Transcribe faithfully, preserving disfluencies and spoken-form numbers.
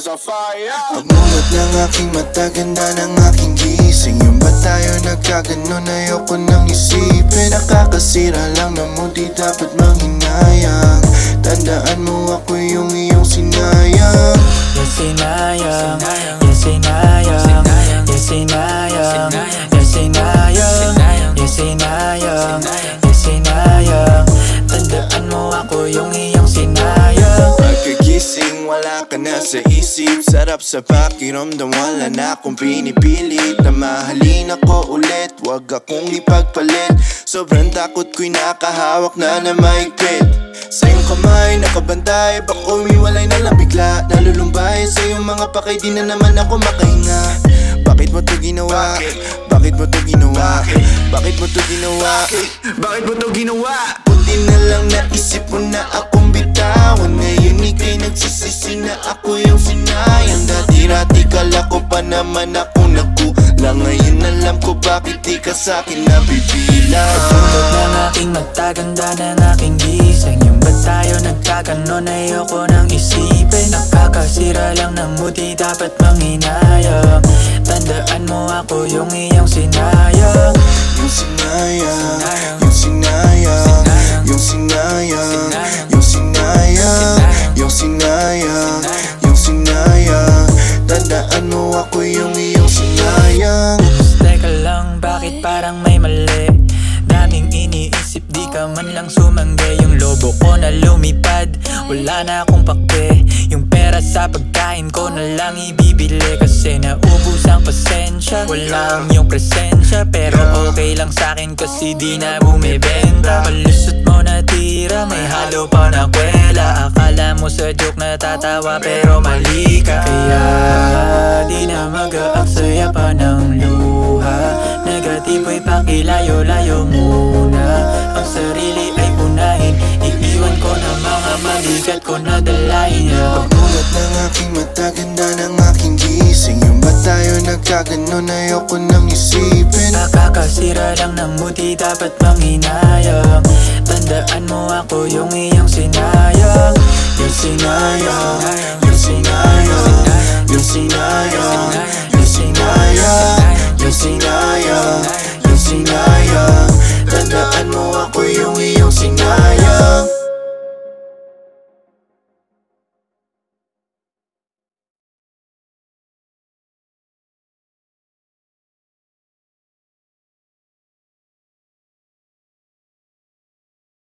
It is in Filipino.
on fire. Pagmulat ng aking mata, ganda ng aking gising. Yung ba tayo nagkaganon, ayoko nang isipin. Nakakasira lang na mo, di dapat manghinayang. Tandaan mo ako yung iyong sinayang. Yes, sinayang. Yes, sinayang. Yes, sinayang. Yes, sinayang. Yes, sinayang. Yes, sinayang. Tandaan mo ako yung iyong sinayang. Pagkagising, wala ka na sa isip. Sarap sa pakiramdam, wala na akong pinipilit na mahalin ako ulit, wag akong ipagpalit. Sobrang takot ko'y nakahawak na na mahigpit. Sa iyong kamay, nakabantay, baka umiwalay na lang bigla. Nalulumbay sa iyong mga pakay, di na naman ako makahinga. Bakit mo to ginawa? Bakit mo to ginawa? Bakit mo to ginawa? Bakit mo to ginawa? Buti na lang naisip mo na akong bitawan. Ngayon ika'y nagsisisi na ako yung sinayang. Dati-rati kala ko pa naman ako nagkulang. Ngayon alam ko bakit di ka sa'kin nabibilang. Pagpuntot ng aking mata, ganda ng aking gising. Yung ba't tayo nagkaganon, ayoko nang isipin. Nakakasira lang ng mood, di dapat manghinayang. Tandaan mo ako yung iyong sinayang. Yung sinayang, yung sinayang, yung sinayang, yung sinayang, yung sinayang, yung sinayang. Tandaan mo ako yung iyong sinayang. Teka lang, bakit parang may mali? Daming iniisip, di ka man lang sumangge. Yung lobo ko na lumipad, wala na akong pakpe. Yung pera sa pagkain ko na lang ibibili. Kasi naubos ang pasensya, wala ang iyong presensya. Pero okay lang sa'kin kasi di na bumibenta. Palusot mo na tira, may halo pa na kwela. Akala mo sa joke natatawa pero mali ka. Kaya di na mag-aaksaya pa ng luha. Negatibo'y pakilayo-layo muna. Ang sarili ay unahin, iiwan ko na mga malikat ko na dalahin. Pagmulat ng aking mata, ganda ng aking gising. Yung ba tayo nagkaganon, ayoko nang isipin. Nakakasira lang ng mood, di dapat manghinayang. Tandaan mo ako yung iyong sinayang. Yung sinayang, yung sinayang, yung sinayang, yung sinayang, yung sinayang, yung sinayang. Tandaan mo ako yung iyong sinayang.